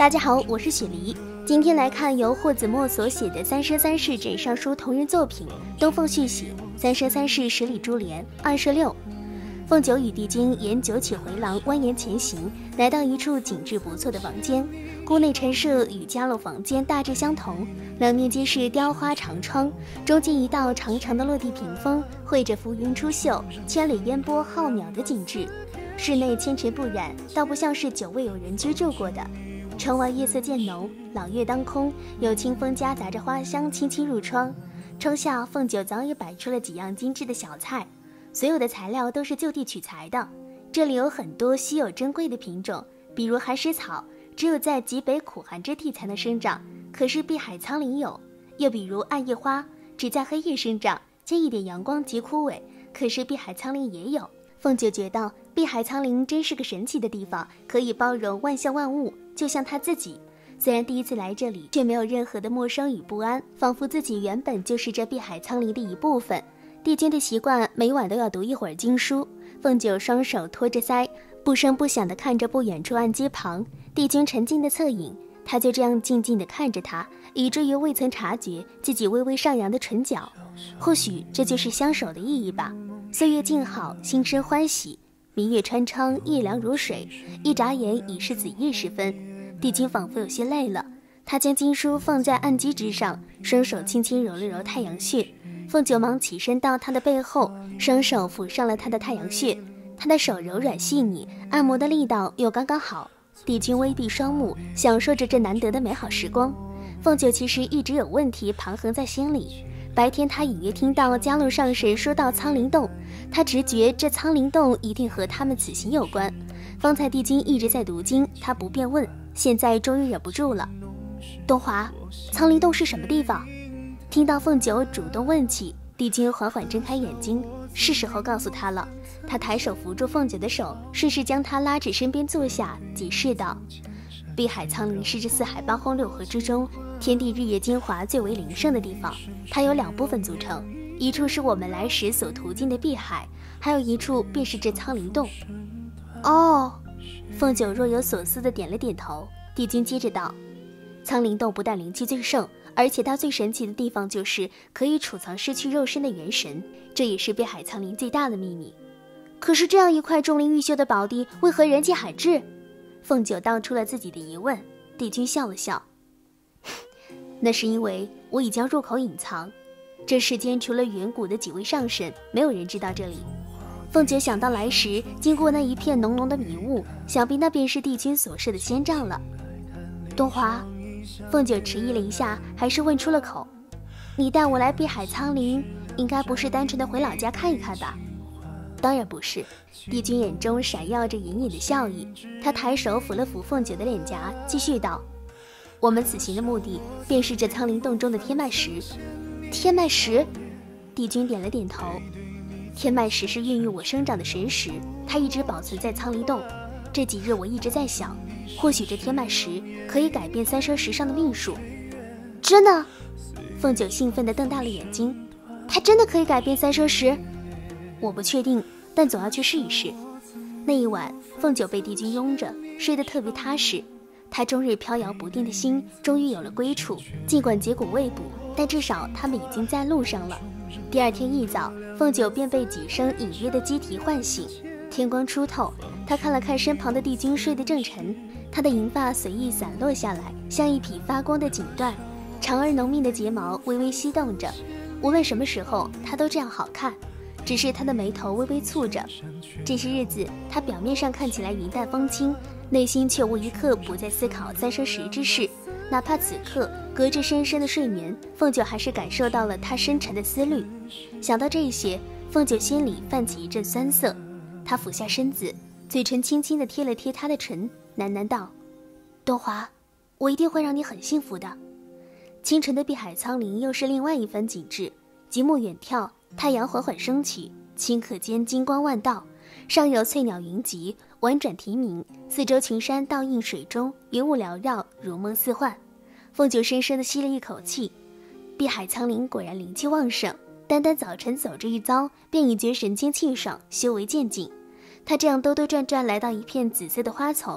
大家好，我是雪梨，今天来看由霍子墨所写的《三生三世枕上书》同人作品《东凤续写》三生三世十里珠帘26。凤九与帝君沿九曲回廊蜿蜒前行，来到一处景致不错的房间。屋内陈设与家乐房间大致相同，两面皆是雕花长窗，中间一道长长的落地屏风，绘着浮云出岫、千里烟波浩渺的景致。室内纤尘不染，倒不像是久未有人居住过的。窗外夜色渐浓，朗月当空，有清风夹杂着花香轻轻入窗。窗下凤九早已摆出了几样精致的小菜，所有的材料都是就地取材的。这里有很多稀有珍贵的品种，比如寒食草，只有在极北苦寒之地才能生长，可是碧海苍林有；又比如暗夜花，只在黑夜生长，见一点阳光即枯萎，可是碧海苍林也有。凤九觉得碧海苍林真是个神奇的地方，可以包容万象万物，就像他自己。虽然第一次来这里，却没有任何的陌生与不安，仿佛自己原本就是这碧海苍林的一部分。帝君的习惯，每晚都要读一会儿经书。凤九双手托着腮，不声不响地看着不远处案几旁帝君沉静的侧影，他就这样静静地看着他，以至于未曾察觉自己微微上扬的唇角。或许这就是相守的意义吧。岁月静好，心生欢喜。明月穿窗，夜凉如水，一眨眼已是子夜时分。帝君仿佛有些累了，他将经书放在案几之上，双手轻轻揉了揉太阳穴。凤九忙起身到他的背后，双手抚上了他的太阳穴。他的手柔软细腻，按摩的力道又刚刚好。帝君微闭双目，享受着这难得的美好时光。凤九其实一直有问题盘横在心里。白天他隐约听到迦路上神说到苍灵洞，他直觉这苍灵洞一定和他们此行有关。方才帝君一直在读经，他不便问，现在终于忍不住了。东华，苍灵洞是什么地方？听到凤九主动问起，帝君缓缓睁开眼睛，是时候告诉他了。他抬手扶住凤九的手，顺势将她拉至身边坐下，解释道：碧海苍林是这四海八荒六合之中天地日月精华最为灵圣的地方，它有两部分组成，一处是我们来时所途经的碧海，还有一处便是这苍灵洞。哦，凤九若有所思地点了点头。帝君接着道：苍灵洞不但灵气最盛，而且它最神奇的地方就是可以储藏失去肉身的元神，这也是碧海苍林最大的秘密。可是这样一块钟灵毓秀的宝地，为何人迹罕至？凤九道出了自己的疑问。帝君笑了笑，那是因为我已将入口隐藏，这世间除了远古的几位上神，没有人知道这里。凤九想到来时经过那一片浓浓的迷雾，想必那便是帝君所设的仙障了。东华，凤九迟疑了一下，还是问出了口：你带我来碧海苍林，应该不是单纯的回老家看一看吧？当然不是。帝君眼中闪耀着隐隐的笑意，他抬手抚了抚凤九的脸颊，继续道：我们此行的目的便是这苍灵洞中的天脉石。天脉石？帝君点了点头。天脉石是孕育我生长的神石，它一直保存在苍灵洞。这几日我一直在想，或许这天脉石可以改变三生石上的命数。真的？凤九兴奋地瞪大了眼睛。它真的可以改变三生石？我不确定，但总要去试一试。那一晚，凤九被帝君拥着，睡得特别踏实。他终日飘摇不定的心终于有了归处，尽管结果未卜，但至少他们已经在路上了。第二天一早，凤九便被几声隐约的鸡啼唤醒。天光初透，他看了看身旁的帝君睡得正沉，他的银发随意散落下来，像一匹发光的锦缎，长而浓密的睫毛微微翕动着。无论什么时候，他都这样好看。只是他的眉头微微蹙着，这些日子他表面上看起来云淡风轻，内心却无一刻不在思考三生石之事。哪怕此刻隔着深深的睡眠，凤九还是感受到了他深沉的思虑。想到这些，凤九心里泛起一阵酸涩。他俯下身子，嘴唇轻轻地贴了贴他的唇，喃喃道：东华，我一定会让你很幸福的。清晨的碧海苍林又是另外一番景致，极目远眺，太阳缓缓升起，顷刻间金光万道，上有翠鸟云集，婉转啼鸣，四周群山倒映水中，云雾缭绕，如梦似幻。凤九深深地吸了一口气，碧海苍林果然灵气旺盛，单单早晨走这一遭，便已觉神清气爽，修为渐进。他这样兜兜转转来到一片紫色的花丛，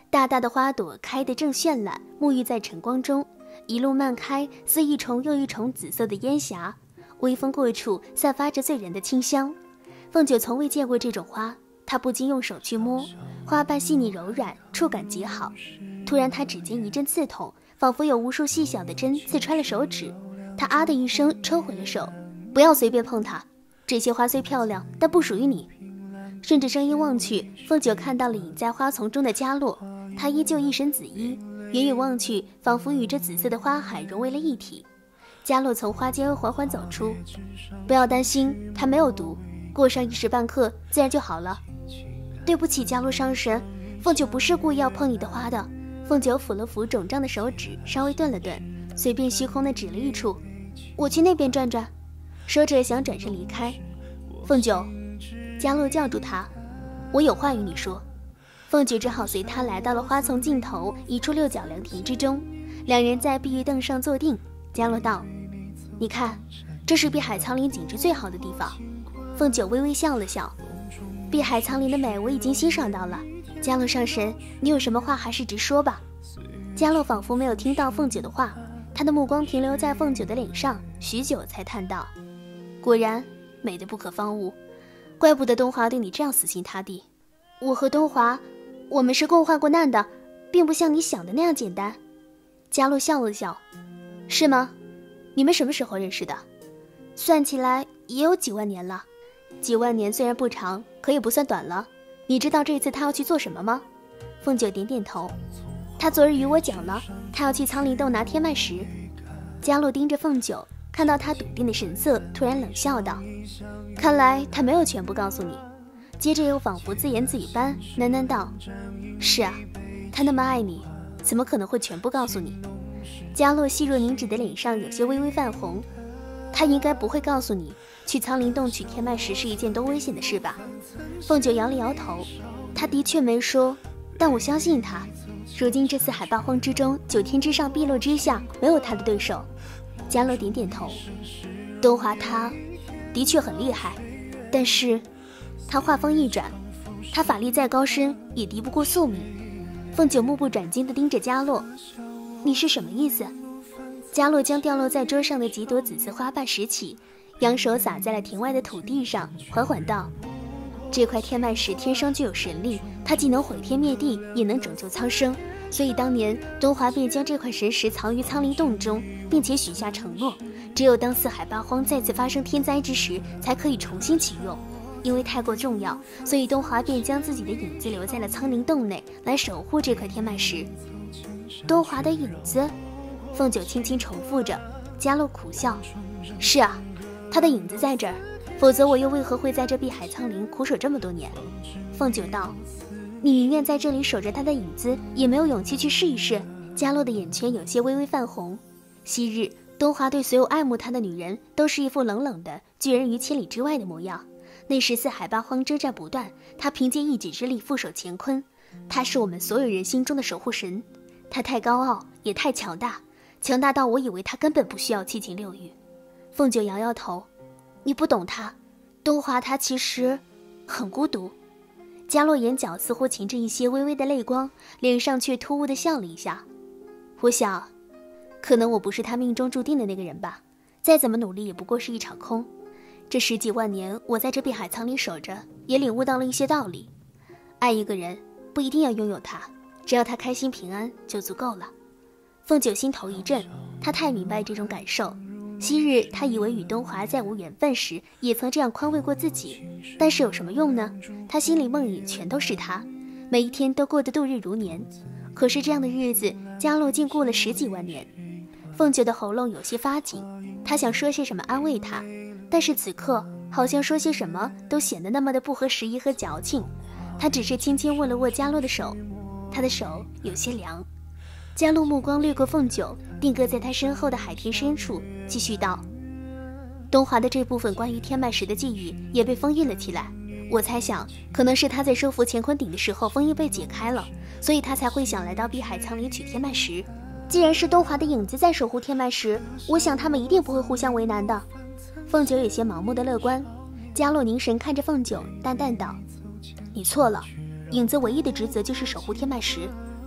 大大的花朵开得正绚烂，沐浴在晨光中，一路漫开，似一重又一重紫色的烟霞，微风过处，散发着醉人的清香。凤九从未见过这种花，她不禁用手去摸，花瓣细腻柔软，触感极好。突然她指尖一阵刺痛，仿佛有无数细小的针刺穿了手指，她啊的一声抽回了手，不要随便碰它，这些花虽漂亮，但不属于你。顺着声音望去，凤九看到了隐在花丛中的嘉洛，她依旧一身紫衣，远远望去，仿佛与这紫色的花海融为了一体。嘉洛从花间缓缓走出，不要担心，它没有毒，过上一时半刻自然就好了。对不起，嘉洛上神，凤九不是故意要碰你的花的。凤九抚了抚肿胀的手指，稍微顿了顿，随便虚空地指了一处，我去那边转转。说着想转身离开。凤九，嘉洛叫住他，我有话与你说。凤九只好随他来到了花丛尽头一处六角凉亭之中，两人在碧玉凳上坐定。嘉洛道，你看，这是碧海苍林景致最好的地方。凤九微微笑了笑，碧海苍林的美我已经欣赏到了。嘉洛上神，你有什么话还是直说吧。嘉洛仿佛没有听到凤九的话，他的目光停留在凤九的脸上，许久才叹道，果然美得不可方物，怪不得东华对你这样死心塌地。我和东华，我们是共患过难的，并不像你想的那样简单。嘉洛笑了笑，是吗？你们什么时候认识的？算起来也有几万年了。几万年虽然不长，可也不算短了。你知道这次他要去做什么吗？凤九点点头，他昨日与我讲了，他要去苍林洞拿天脉石。嘉洛盯着凤九，看到他笃定的神色，突然冷笑道，看来他没有全部告诉你。接着又仿佛自言自语般喃喃道，是啊，他那么爱你，怎么可能会全部告诉你。嘉洛细若凝脂的脸上有些微微泛红，他应该不会告诉你，去苍林洞取天脉石是一件多危险的事吧？凤九摇了摇头，他的确没说，但我相信他。如今这次海霸荒之中，9天之上，碧落之下，没有他的对手。嘉洛点点头，东华他的确很厉害，但是他话锋一转，他法力再高深，也敌不过宿命。凤九目不转睛地盯着嘉洛，你是什么意思？嘉洛将掉落在桌上的几朵紫色花瓣拾起，扬手撒在了庭外的土地上，缓缓道，这块天脉石天生具有神力，它既能毁天灭地，也能拯救苍生，所以当年东华便将这块神石藏于苍林洞中，并且许下承诺，只有当四海八荒再次发生天灾之时，才可以重新启用。因为太过重要，所以东华便将自己的影子留在了苍林洞内，来守护这块天脉石。东华的影子？凤九轻轻重复着。嘉洛苦笑，是啊，他的影子在这儿，否则我又为何会在这碧海苍林苦守这么多年？凤九道，你宁愿在这里守着他的影子，也没有勇气去试一试。嘉洛的眼圈有些微微泛红。昔日东华对所有爱慕他的女人都是一副冷冷的拒人于千里之外的模样。那时四海八荒征战不断，他凭借一己之力负守乾坤，他是我们所有人心中的守护神。他太高傲，也太强大，强大到我以为他根本不需要七情六欲。凤九摇摇头，你不懂他，东华他其实很孤独。嘉洛眼角似乎噙着一些微微的泪光，脸上却突兀地笑了一下。我想，可能我不是他命中注定的那个人吧，再怎么努力也不过是一场空。这10几万年，我在这碧海苍林守着，也领悟到了一些道理。爱一个人，不一定要拥有他，只要他开心平安就足够了。凤九心头一震，他太明白这种感受。昔日他以为与东华再无缘分时，也曾这样宽慰过自己，但是有什么用呢？他心里梦里全都是他，每一天都过得度日如年。可是这样的日子，嘉洛竟过了10几万年。凤九的喉咙有些发紧，他想说些什么安慰他，但是此刻好像说些什么都显得那么的不合时宜和矫情。他只是轻轻握了握嘉洛的手，他的手有些凉。嘉洛目光掠过凤九，定格在他身后的海天深处，继续道，东华的这部分关于天脉石的记忆也被封印了起来，我猜想可能是他在收服乾坤鼎的时候封印被解开了，所以他才会想来到碧海苍林取天脉石。既然是东华的影子在守护天脉石，我想他们一定不会互相为难的。凤九有些盲目的乐观。嘉洛凝神看着凤九，淡淡道，你错了，影子唯一的职责就是守护天脉石，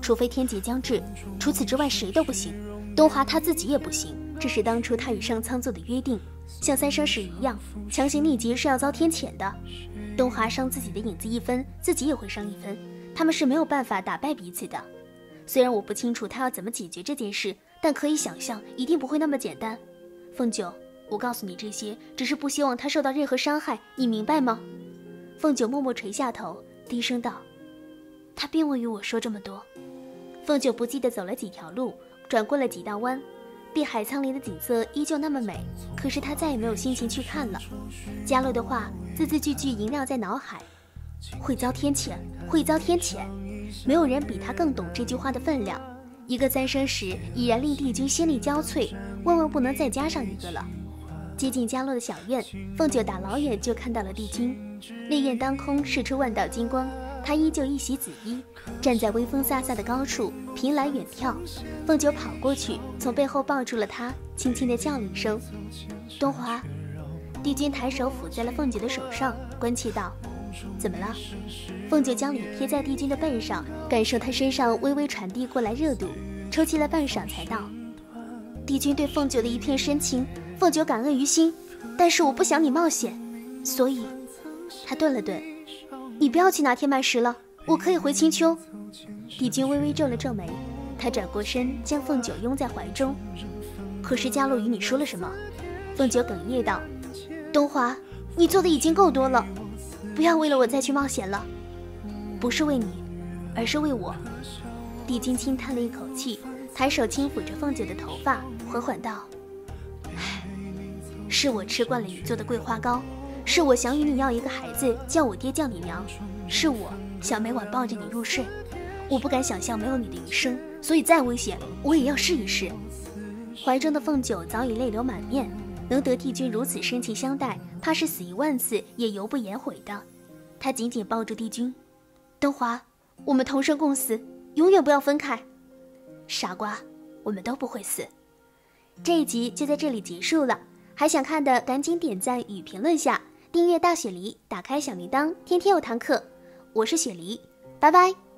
除非天劫将至，除此之外谁都不行。东华他自己也不行，这是当初他与上苍做的约定，像三生石一样，强行逆劫是要遭天谴的。东华伤自己的影子1分，自己也会伤1分，他们是没有办法打败彼此的。虽然我不清楚他要怎么解决这件事，但可以想象一定不会那么简单。凤九，我告诉你这些，只是不希望他受到任何伤害，你明白吗？凤九默默垂下头，低声道：他并未与我说这么多。凤九不记得走了几条路，转过了几道弯，碧海苍林的景色依旧那么美，可是他再也没有心情去看了。嘉乐的话字字句句萦绕在脑海，会遭天谴，会遭天谴。没有人比他更懂这句话的分量。一个三生石已然令帝君心力交瘁，万万不能再加上一个了。接近嘉洛的小院，凤九打老远就看到了帝君，烈焰当空，射出万道金光。他依旧一袭紫衣，站在微风飒飒的高处，凭栏远眺。凤九跑过去，从背后抱住了他，轻轻地叫了一声：东华。帝君抬手抚在了凤九的手上，关切道：怎么了？凤九将脸贴在帝君的背上，感受他身上微微传递过来热度，抽泣了半晌才道：帝君对凤九的一片深情，凤九感恩于心，但是我不想你冒险，所以……他顿了顿，你不要去拿天脉石了，我可以回青丘。帝君微微皱了皱眉，他转过身将凤九拥在怀中。可是嘉洛与你说了什么？凤九哽咽道：东华，你做的已经够多了，不要为了我再去冒险了。不是为你，而是为我。帝君轻叹了一口气，抬手轻抚着凤九的头发，缓缓道：唉，是我吃惯了你做的桂花糕，是我想与你要一个孩子，叫我爹叫你娘，是我想每晚抱着你入睡。我不敢想象没有你的余生，所以再危险我也要试一试。怀中的凤九早已泪流满面，能得帝君如此深情相待，怕是死10000次也犹不言悔的。他紧紧抱住帝君：东华，我们同生共死，永远不要分开。傻瓜，我们都不会死。这一集就在这里结束了，还想看的赶紧点赞与评论下，订阅大雪梨，打开小铃铛，天天有堂课。我是雪梨，拜拜。